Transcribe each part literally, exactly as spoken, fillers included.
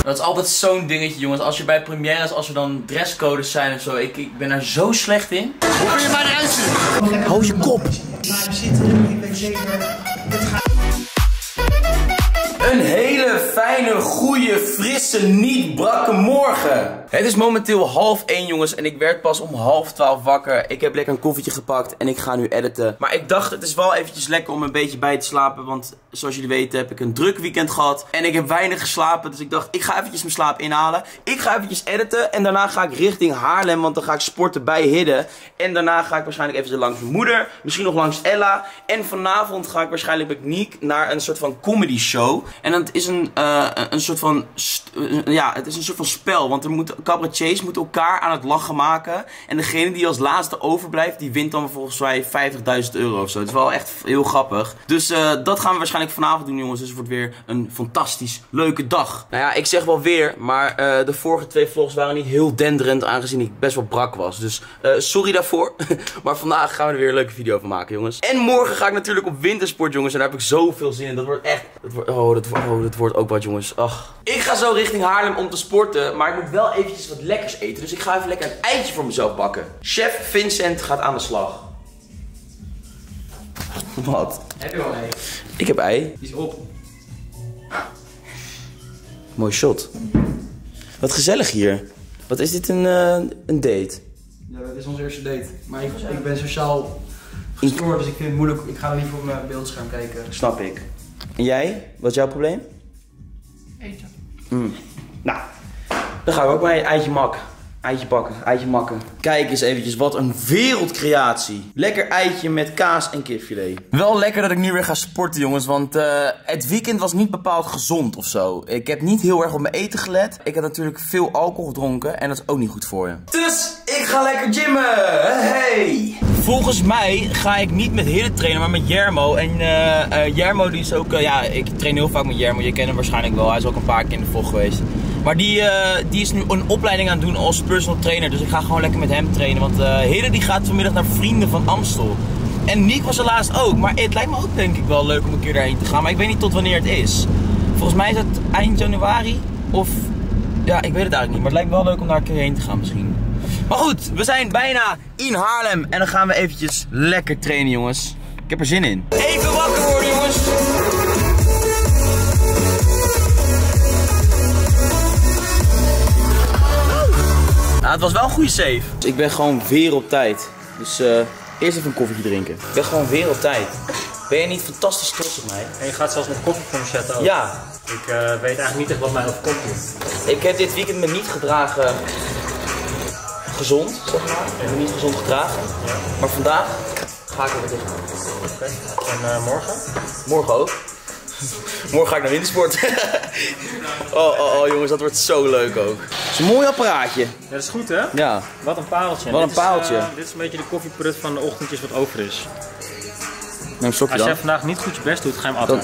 Dat is altijd zo'n dingetje, jongens. Als je bij premières, als er dan dresscodes zijn of zo. Ik, ik ben er zo slecht in. Hoe kun je mij eruit zien? Hou je kop. Maar we zitten, ik weet zeker, het gaat... Een hele fijne, goede, frisse, niet brakke morgen. Het is momenteel half één, jongens, en ik werd pas om half twaalf wakker. Ik heb lekker een koffietje gepakt en ik ga nu editen. Maar ik dacht, het is wel eventjes lekker om een beetje bij te slapen, want zoals jullie weten heb ik een druk weekend gehad. En ik heb weinig geslapen, dus ik dacht, ik ga eventjes mijn slaap inhalen. Ik ga eventjes editen en daarna ga ik richting Haarlem, want dan ga ik sporten bij Hidde. En daarna ga ik waarschijnlijk even langs mijn moeder, misschien nog langs Ella. En vanavond ga ik waarschijnlijk met Niek naar een soort van comedy show. En dat is een, uh, een soort van, ja, het is een soort van spel, want er moeten, cabaretiers moeten elkaar aan het lachen maken. En degene die als laatste overblijft, die wint dan volgens mij vijftigduizend euro of zo. Het is wel echt heel grappig. Dus uh, dat gaan we waarschijnlijk vanavond doen, jongens. Dus het wordt weer een fantastisch leuke dag. Nou ja, ik zeg wel weer, maar uh, de vorige twee vlogs waren niet heel denderend, aangezien ik best wel brak was. Dus uh, sorry daarvoor. Maar vandaag gaan we er weer een leuke video van maken, jongens. En morgen ga ik natuurlijk op wintersport, jongens. En daar heb ik zoveel zin in. Dat wordt echt, dat wordt, oh, dat, oh, dat wordt ook wat, jongens. Ach. Ik ga zo richting Haarlem om te sporten, maar ik moet wel eventjes wat lekkers eten. Dus ik ga even lekker een eitje voor mezelf bakken. Chef Vincent gaat aan de slag. Wat? Heb je al een ei? Ik heb ei. Die is op. Mooi shot. Wat gezellig hier. Wat is dit, een, uh, een date? Ja, dat is onze eerste date. Maar ik, ik ben sociaal gestoord, dus ik vind het moeilijk. Ik ga liever op mijn beeldscherm kijken. Snap ik. En jij? Wat is jouw probleem? Eten. Mm. Nou, dan gaan we ook maar een eitje makken. Eitje bakken, eitje makken. Kijk eens eventjes, wat een wereldcreatie. Lekker eitje met kaas en kipfilet. Wel lekker dat ik nu weer ga sporten, jongens. Want uh, het weekend was niet bepaald gezond of zo. Ik heb niet heel erg op mijn eten gelet. Ik heb natuurlijk veel alcohol gedronken en dat is ook niet goed voor je. Dus ik ga lekker gymmen. Hey! Volgens mij ga ik niet met Hidde trainen, maar met Jermo. En uh, uh, Jermo die is ook, uh, ja, ik train heel vaak met Jermo. Je kent hem waarschijnlijk wel. Hij is ook een paar keer in de vlog geweest. Maar die, uh, die is nu een opleiding aan het doen als personal trainer. Dus ik ga gewoon lekker met hem trainen. Want uh, Hidde die gaat vanmiddag naar Vrienden van Amstel. En Niek was er laatst ook. Maar het lijkt me ook denk ik wel leuk om een keer daarheen te gaan. Maar ik weet niet tot wanneer het is. Volgens mij is het eind januari. Of, ja, ik weet het eigenlijk niet. Maar het lijkt me wel leuk om daar een keer heen te gaan misschien. Maar goed, we zijn bijna in Haarlem. En dan gaan we eventjes lekker trainen, jongens. Ik heb er zin in. Even wakker worden, jongens. Nou, het was wel een goede save. Ik ben gewoon weer op tijd. Dus uh, eerst even een koffietje drinken. Ik ben gewoon weer op tijd. Ben je niet fantastisch trots op mij? En je gaat zelfs met koffie voor me zetten ook. Ja. Ik uh, weet eigenlijk niet echt wat mij overkomt. Ik heb dit weekend me niet gedragen gezond, zeg maar. Ik heb me niet gezond gedragen. Ja. Maar vandaag ga ik er weer tegenaan. Oké. Okay. En uh, morgen? Morgen ook. Morgen ga ik naar wintersport. oh, oh, oh jongens, dat wordt zo leuk ook. Het is een mooi apparaatje. Ja, dat is goed hè? Ja. Wat een pareltje. Wat een dit pareltje. Is, uh, dit is een beetje de koffieprut van de ochtendjes wat over is. Neem een stokje Als dan. jij vandaag niet goed je best doet, ga je hem atten.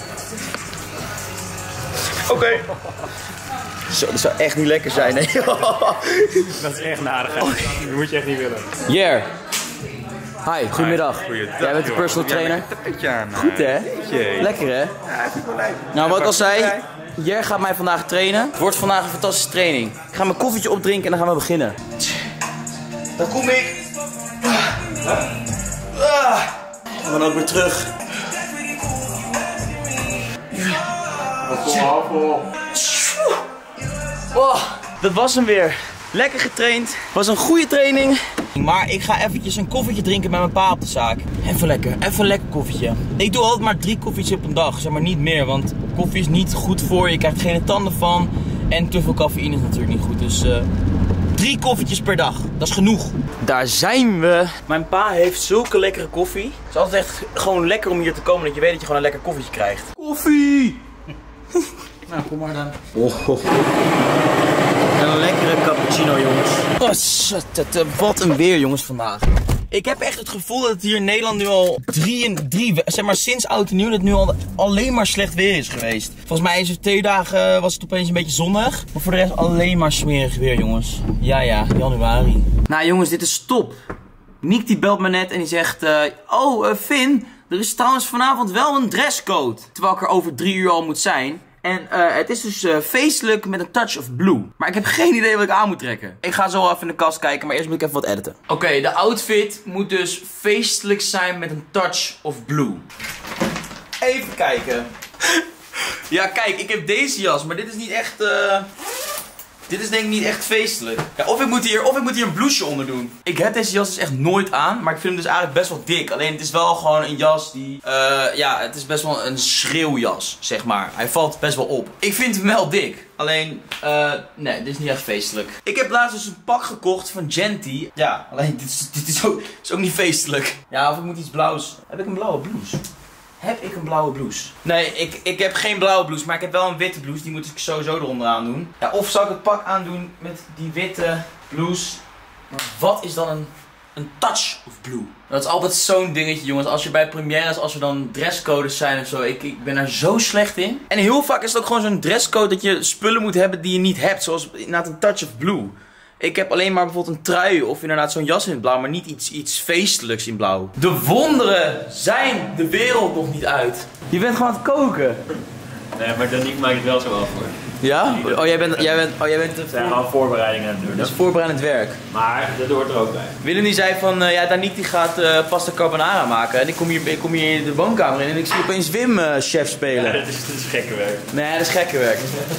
Oké. Okay. Zo, dat zou echt niet lekker zijn, hè? Dat is echt nadig, hè? Dat moet je echt niet willen. Jer. Hi, goedemiddag. Goeiedag. Jij bent de personal trainer. Ja, goed hè? Jee. Lekker hè? Ja, vind ik wel leuk. Nou, wat ik al zei, Jer gaat mij vandaag trainen. Het wordt vandaag een fantastische training. Ik ga mijn koffietje opdrinken en dan gaan we beginnen. Dan kom ik. En dan ook weer terug. Oh, dat was hem weer. Lekker getraind. Was een goede training. Maar ik ga eventjes een koffietje drinken met mijn pa op de zaak. Even lekker, even een lekker koffietje. Ik doe altijd maar drie koffietjes op een dag, zeg maar niet meer. Want koffie is niet goed voor je, je krijgt geen tanden van. En te veel cafeïne is natuurlijk niet goed. Dus uh, drie koffietjes per dag, dat is genoeg. Daar zijn we. Mijn pa heeft zulke lekkere koffie. Het is altijd echt gewoon lekker om hier te komen, dat je weet dat je gewoon een lekker koffietje krijgt. Koffie! Nou, kom maar dan. Oh, oh. Een lekkere cappuccino, jongens. Oh, wat een weer, jongens, vandaag. Ik heb echt het gevoel dat het hier in Nederland nu al drie en drie, zeg maar sinds oud en nieuw, dat het nu al alleen maar slecht weer is geweest. Volgens mij is het twee dagen, was het opeens een beetje zonnig. Maar voor de rest alleen maar smerig weer, jongens. Ja, ja, januari. Nou, jongens, dit is top. Niek die belt me net en die zegt, uh, oh, uh, Finn, er is trouwens vanavond wel een dresscode. Terwijl ik er over drie uur al moet zijn. En uh, het is dus uh, feestelijk met een touch of blue. Maar ik heb geen idee wat ik aan moet trekken. Ik ga zo even in de kast kijken, maar eerst moet ik even wat editen. Oké, okay, de outfit moet dus feestelijk zijn met een touch of blue. Even kijken. Ja, kijk, ik heb deze jas, maar dit is niet echt... Uh... Dit is denk ik niet echt feestelijk. Ja, of, ik moet hier, of ik moet hier een blouseje onder doen. Ik heb deze jas dus echt nooit aan. Maar ik vind hem dus eigenlijk best wel dik. Alleen het is wel gewoon een jas die... Uh, ja, het is best wel een schreeuwjas, zeg maar. Hij valt best wel op. Ik vind hem wel dik. Alleen, uh, nee, dit is niet echt feestelijk. Ik heb laatst dus een pak gekocht van Genty. Ja, alleen dit is, dit is, ook, dit is ook niet feestelijk. Ja, of ik moet iets blauws. Heb ik een blauwe blouse? Heb ik een blauwe blouse? Nee, ik, ik heb geen blauwe blouse, maar ik heb wel een witte blouse. Die moet ik sowieso eronder aan doen. Ja, of zou ik het pak aandoen met die witte blouse? Maar wat is dan een, een touch of blue? Dat is altijd zo'n dingetje, jongens. Als je bij premières, als er dan dresscodes zijn of zo. Ik, ik ben er zo slecht in. En heel vaak is het ook gewoon zo'n dresscode dat je spullen moet hebben die je niet hebt. Zoals inderdaad een touch of blue. Ik heb alleen maar bijvoorbeeld een trui of inderdaad zo'n jas in het blauw, maar niet iets, iets feestelijks in blauw. De wonderen zijn de wereld nog niet uit. Je bent gewoon aan het koken. Nee, maar Danique maakt het wel zo af hoor. Ja? Oh, jij bent, jij bent, oh, jij bent... We zijn gewoon voorbereidingen aan het doen. Dat is voorbereidend werk. Maar dat hoort er ook bij. Willem die zei van, uh, ja, Danique die gaat uh, pasta carbonara maken. En ik kom hier, ik kom hier in de woonkamer in en ik zie opeens Wim uh, chef spelen. Ja, dat is, dat is gekke werk. Nee, dat is gekke werk.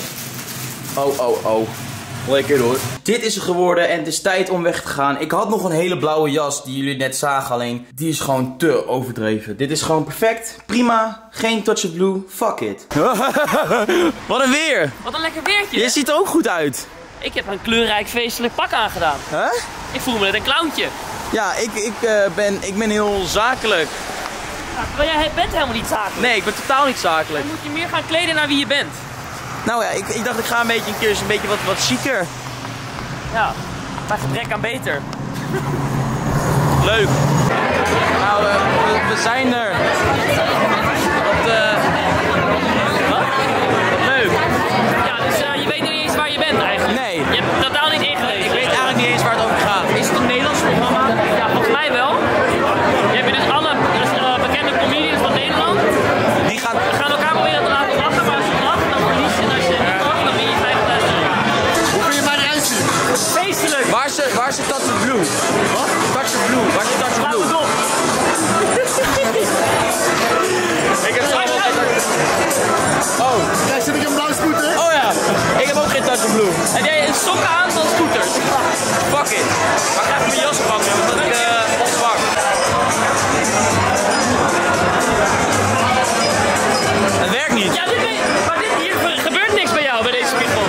Oh, oh, oh. Lekker hoor. Dit is er geworden en het is tijd om weg te gaan. Ik had nog een hele blauwe jas die jullie net zagen, alleen die is gewoon te overdreven. Dit is gewoon perfect. Prima. Geen touch of blue. Fuck it. Wat een weer. Wat een lekker weertje. Je ziet er ook goed uit. Ik heb een kleurrijk feestelijk pak aangedaan. Huh? Ik voel me net een clowntje. Ja, ik, ik, uh, ben, ik ben heel zakelijk. Ja, maar jij bent helemaal niet zakelijk. Nee, ik ben totaal niet zakelijk. Dan moet je meer gaan kleden naar wie je bent. Nou ja, ik, ik dacht ik ga een beetje een keer een beetje wat, wat chiquer. Ja, maar gebrek aan beter. Leuk. Nou, uh, we, we zijn er. Wat, uh... wat? Wat leuk. Ja, dus uh, je weet nog niet eens waar je bent eigenlijk. Nee. Je hebt totaal niet ingelezen. Ik weet eigenlijk niet eens waar het over gaat. Is het een Nederlands programma? Ja, volgens mij wel. Je hebt dus alle uh, bekende comedians van Nederland. Die gaan... We gaan elkaar proberen te laten lachen, maar als je lacht, dan verlies je. En als je niet lacht, dan ben je vijftigduizend euro. Hoe kun je mij eruit zien? Feestelijk! Waar is de, waar is de touch of blue? Wat? Touch of blue. Waar is de touch of blue? Laat Ik heb zo Oh. Jij zit ik een blauwe scooter? Oh ja. Ik heb ook geen touch of blue. Heb jij een sokken aan van scooters? Fuck it. Maar ik ga even mijn jas oppakken, want ik uh, ontzwak. Het werkt niet. Ja, dit, maar dit, hier gebeurt niks bij jou bij deze spiegel.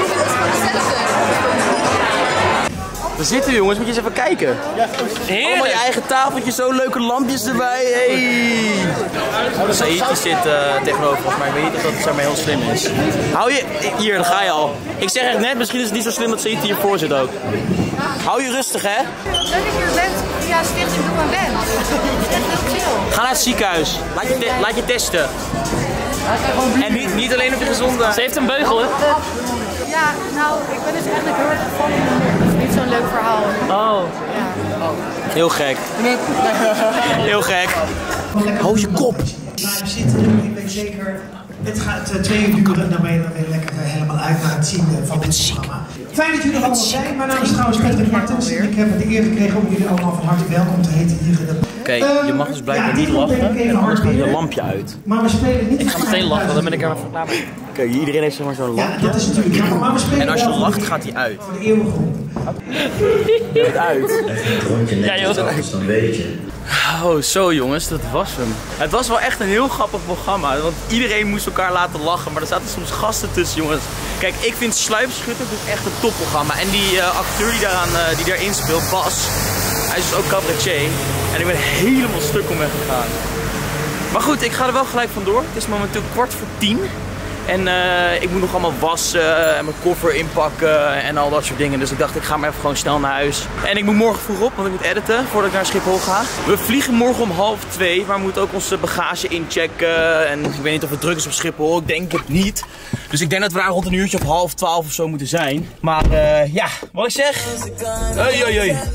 We zitten jongens, moet je eens even kijken. Allemaal je eigen tafeltje, zo leuke lampjes erbij. Hey. Saïd die zit uh, tegenover, volgens mij. Ik weet niet of dat zeg maar heel slim is. Hou je, hier, daar ga je al. Ik zeg echt net, misschien is het niet zo slim dat Saïd hiervoor zit ook. Hou je rustig, hè? Leuk dat je er bent via Stichting Doe maar Ben. Het is echt heel chill. Ga naar het ziekenhuis. Laat je, te laat je testen. En niet, niet alleen op je gezonde. Ze heeft een beugel, hè? Ja, nou, ik ben dus eigenlijk heel erg gevallen. Dat is niet zo'n leuk verhaal. Oh. Ja. Heel gek. Heel gek. Hou je kop. Live zitten, ik weet zeker. Het gaat uh, twee uur duren en dan ben je dan weer lekker uh, helemaal uit naar het zien uh, van dit programma. Fijn dat jullie er allemaal zijn. Mijn naam is trouwens Patrick Martens. Ik heb de eer gekregen om jullie allemaal van harte welkom te heten hier in de... Oké, okay, je mag dus blijkbaar ja, niet lachen en anders gaat je lampje uit. Maar we spelen niet... Ik ga meteen lachen, want dan ben ik er even klaar mee. Oké, okay, iedereen heeft zeg maar zo'n lampje. Ja, dat is natuurlijk jammer, maar we spelen en als je lacht gaat hij uit. Voor de eeuwige groep. Je gaat uit. Ja, joh. Dan weet je. Oh, zo jongens, dat was hem. Het was wel echt een heel grappig programma, want iedereen moest elkaar laten lachen, maar er zaten soms gasten tussen, jongens. Kijk, ik vind Sluipschutter dus echt een topprogramma. En die uh, acteur die, daaraan, uh, die daarin speelt, Bas, hij is dus ook cabaretier. En ik ben helemaal stuk om weggegaan. Maar goed, ik ga er wel gelijk vandoor. Het is momenteel kwart voor tien. En uh, ik moet nog allemaal wassen en mijn koffer inpakken en al dat soort dingen. Dus ik dacht, ik ga maar even gewoon snel naar huis. En ik moet morgen vroeg op, want ik moet editen voordat ik naar Schiphol ga. We vliegen morgen om half twee, maar we moeten ook onze bagage inchecken. En ik weet niet of het druk is op Schiphol, ik denk het niet. Dus ik denk dat we daar rond een uurtje of half twaalf of zo moeten zijn. Maar uh, ja, wat ik zeg. Hoi, hoi, hoi.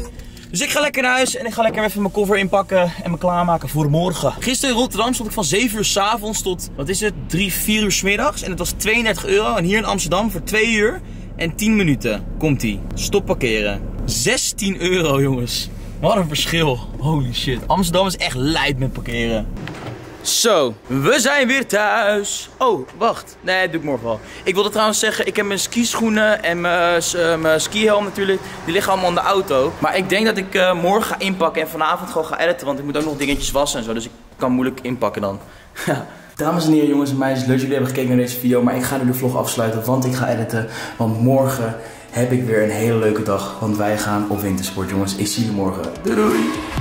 Dus ik ga lekker naar huis en ik ga lekker even mijn koffer inpakken en me klaarmaken voor morgen. Gisteren in Rotterdam stond ik van zeven uur 's avonds tot, wat is het, drie, vier uur 's middags. En het was tweeëndertig euro. En hier in Amsterdam voor twee uur en tien minuten komt-ie. Stop parkeren. zestien euro, jongens. Wat een verschil. Holy shit. Amsterdam is echt lijp met parkeren. Zo, we zijn weer thuis. Oh, wacht. Nee, dat doe ik morgen wel. Ik wilde trouwens zeggen, ik heb mijn skischoenen en mijn, uh, mijn skihelm natuurlijk. Die liggen allemaal in de auto. Maar ik denk dat ik uh, morgen ga inpakken en vanavond gewoon ga editen. Want ik moet ook nog dingetjes wassen en zo. Dus ik kan moeilijk inpakken dan. Dames en heren, jongens en meisjes, leuk dat jullie hebben gekeken naar deze video. Maar ik ga nu de vlog afsluiten, want ik ga editen. Want morgen heb ik weer een hele leuke dag. Want wij gaan op wintersport, jongens. Ik zie jullie morgen. Doei doei!